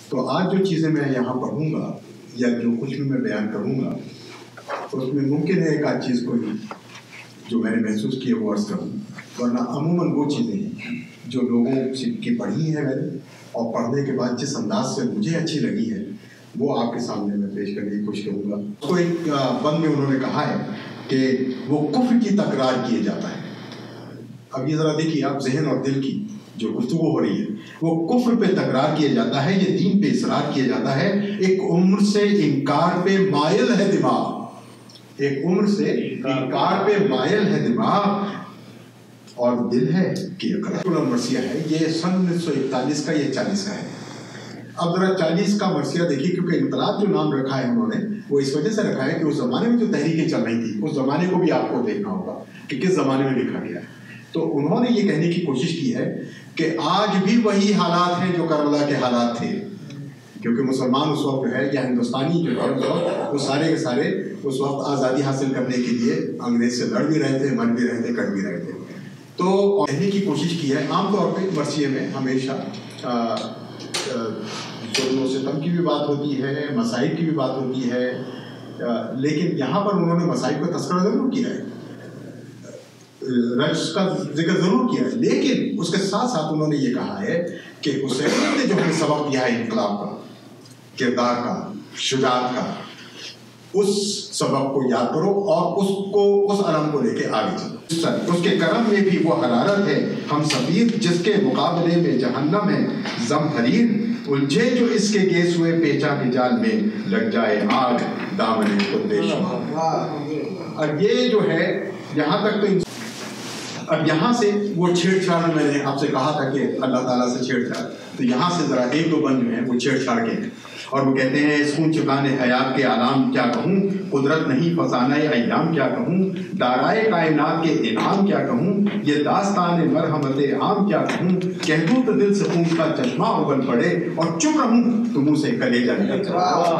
تو آج جو چیزیں میں یہاں پڑھوں گا یا جو کچھ بھی میں بیان کروں گا اس میں ممکن ہے ایک آدھ چیز کوئی جو میں نے محسوس کی ہے وہ عرض کروں، ورنہ عموماً وہ چیزیں ہیں جو لوگوں سے کی پڑھی ہیں میں نے اور پڑھنے کے بعد جس انداز سے مجھے اچھی لگی ہے وہ آپ کے سامنے میں پیش کرنے کی کوشش کروں گا۔ تو ایک بند میں انہوں نے کہا ہے کہ وہ کفر کی تکرار کیے جاتا ہے۔ اب یہ ذرا دیکھیے آپ، ذہن اور دل کی جو گفتگو ہو رہی ہے، وہ کفر پہ تکرار کیا جاتا ہے، یہ دین پہ اصرار کیا جاتا ہے، ایک عمر سے انکار پہ مائل ہے دماغ، ایک عمر سے انکار پہ مائل ہے دماغ، اور دل ہے کہ اقرار مرثیہ ہے۔ یہ سن 1941 کا، یہ 40 کا ہے۔ اب ذرا 40 کا مرثیہ دیکھیے، کیونکہ انقلاب جو نام رکھا ہے انہوں نے وہ اس وجہ سے رکھا ہے کہ اس زمانے میں جو تحریکیں چل رہی تھی اس زمانے کو بھی آپ کو دیکھنا ہوگا کہ کس زمانے میں لکھا گیا ہے۔ تو انہوں نے یہ کہنے کی کوشش کی ہے کہ آج بھی وہی حالات ہیں جو کربلا کے حالات تھے، کیونکہ مسلمان اس وقت جو ہے یا ہندوستانی جو ہے وہ سارے کے سارے اس وقت آزادی حاصل کرنے کے لیے انگریز سے لڑ بھی رہے تھے، مر بھی رہے تھے، کٹ بھی رہے تھے۔ تو کہنے کی کوشش کی ہے، عام طور پہ مرثیے میں ہمیشہ ظلم و ستم کی بھی بات ہوتی ہے، مصائب کی بھی بات ہوتی ہے، لیکن یہاں پر انہوں نے مصائب کا تذکرہ ضرور کیا ہے، رنج کا ذکر ضرور کیا ہے، لیکن اس کے ساتھ ساتھ انہوں نے یہ کہا ہے کہ حسین نے جو ہمیں سبق دیا ہے انقلاب کا، کردار کا، شجاعت کا، اس سبق کو یاد کرو اور اس علم کو لے کے آگے چلو۔ اس کے کرم میں بھی وہ حرارت ہے ہم سفیر، جس کے مقابلے میں جہنم ہے زمحریر، الجھے جو اس کے گیس ہوئے پیچا کے جال میں، لگ جائے آگ دامن خود شمار۔ اب یہ جو ہے یہاں تک تو اب یہاں سے وہ چھیڑ چھاڑ میں نے آپ سے کہا تھا کہ اللہ تعالیٰ سے چھیڑ چھاڑ، تو یہاں سے ذرا ایک دو بند جو ہیں وہ چھیڑ چھاڑ کے ہیں، اور وہ کہتے ہیں اس خون چکانے حیات کے علام کیا کہوں، قدرت نہیں فسانہ ایام کیا کہوں، دارائے کائنات کے انعام کیا کہوں، یہ داستان مرحمت عام کیا کہوں، کہہ دوں تو دل سے خون کا چشمہ ابل پڑے، اور چپ رہوں تو منہ سے کلیجہ نکل۔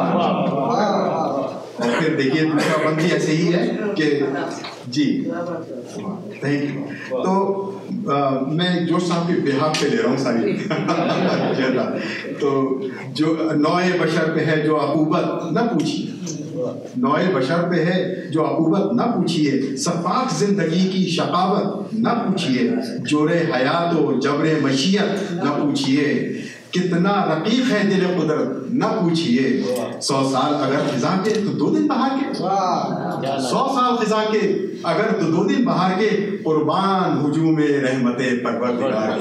اور پھر دیکھیے دوسرا بند بھی ایسے ہی ہے کہ جی تھینک یو۔ تو میں جوش صاحب کے بہاف پہ لے رہا ہوں ساری، تو جو نوع بشر پہ ہے جو عقوبت نہ پوچھیے، نوع بشر پہ ہے جو عقوبت نہ پوچھیے، سفاک زندگی کی شقاوت نہ پوچھیے، جور حیات و جبر مشیت نہ پوچھیے، کتنا رقیق ہے دل قدرت نہ پوچھیے، 100 سال اگر خزاں کے تو 2 دن بہار کے، 100 سال خزاں کے اگر تو 2 دن بہار کے، قربان ہجوم رحمت پروردگار۔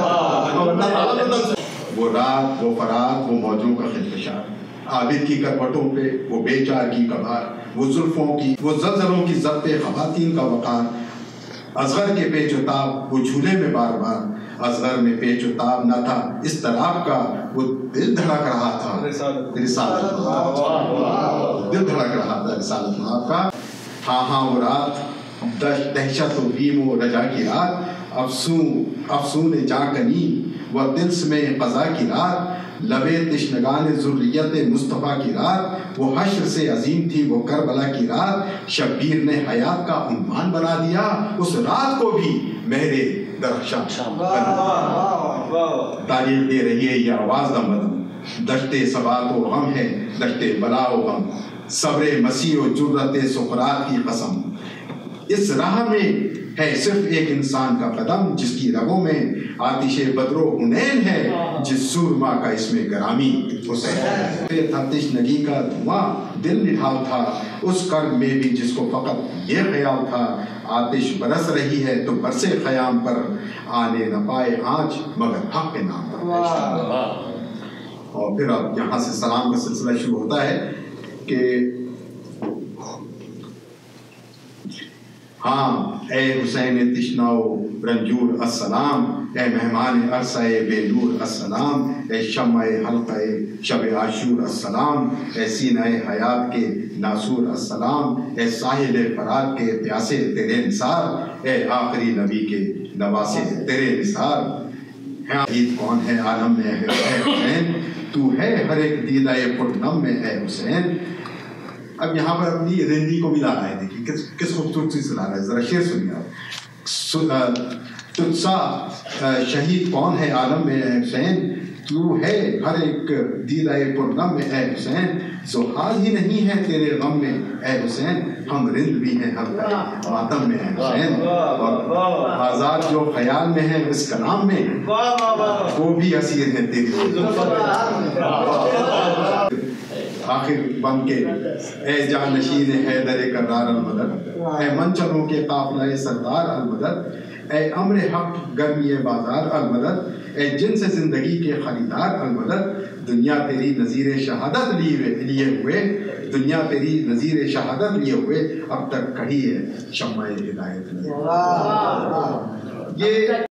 وہ رات، وہ فرات، وہ موجوں کا خلفشار، عابد کی کروٹوں پہ وہ بے چار کی کبھار، وہ زلفوں کی، وہ زلزلوں کی ضبط خواتین کا وقار، اصغر کے پیچ و تاب وہ جھولے میں بار بار، اصغر میں پیچ و تاب نہ تھا استراب کا، وہ دل دھڑک رہا تھا رسالت، دل دھڑک رہا تھا رسالت آپ کا۔ ہاں ہاں وہ رات، دہشت و بیم و رجا کی رات، افسون جاں کنی و دلس میں قضا کی رات، لبے تشنگان ذریت مصطفیٰ کی رات، وہ حشر سے عظیم تھی وہ کربلا کی رات، شبیر نے حیات کا عنوان بنا دیا اس رات کو بھی مہرے درخشاں، تاریخ دے رہی ہے یہ آواز دم بدم، دشتے ثبات و غم ہے دشتے بلا و غم، صبر مسیح و جرت سقراط کی قسم، اس راہ میں ہے صرف ایک انسان کا قدم، جس کی رگوں میں آتش بدر و حنین ہے، جس سورما کا اس میں گرامی حسین تھا، تشنگی کا دھواں دل نڈھال تھا، اس کرب میں بھی جس کو فقط یہ خیال تھا، آتش برس رہی ہے تو برسے خیام پر، آنے نہ پائے آنچ مگر حق کے نام پر۔ اور پھر اب یہاں سے سلام کا سلسلہ شروع ہوتا ہے کہ ہاں اے حسین تشناؤ رنجور السلام، اے مہمان عرصہ بے نور السلام، اے شمع حلقہ شب عاشور السلام، اے سینہ حیات کے ناصور السلام، اے ساحل فرات کے پیاسے تیرے نثار، اے آخری نبی کے نواسے تیرے نثار، عید کون ہے عالم میں اے حسین، تو ہے ہر ایک دیدہ پرنم میں اے حسین۔ اب یہاں پر اپنی رندی کو بھی لا رہا ہے، دیکھیے کس خوبصورتی سے لا رہا ہے، ذرا شعر سنیے آپ۔ تجھ سا شہید کون ہے عالم میں اے حسین، تو ہے ہر ایک دیدائے پرغم میں اے حسین، زحال ہی نہیں ہے تیرے غم میں اے حسین، ہم رند بھی ہیں ہر طرح ماتم میں اے حسین، اور آزاد جو خیال میں ہے اس کلام میں وہ بھی اسیر ہے تیری۔ آخر بن کے اے جانشین حیدر کرار المدد، اے منچلوں کے قافلہ سردار المدد، اے امر حق گرمی بازار المدد، اے جن سے زندگی کے خریدار المدد، دنیا تیری نظیر شہادت لیے ہوئے، دنیا تیری نظیر شہادت لیے ہوئے، اب تک کڑی ہے شمع ہدایت لیے۔ یہ